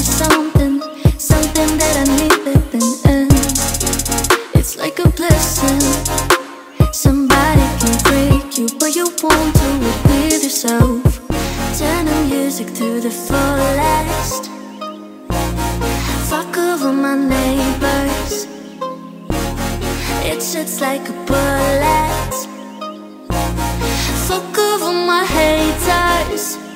something, something that I needed, and it's like a blessing. Somebody can break you, but you won't do it with yourself. Turn the music to the fullest. Fuck over my neighbors. It's like a bullet. Fuck over my haters.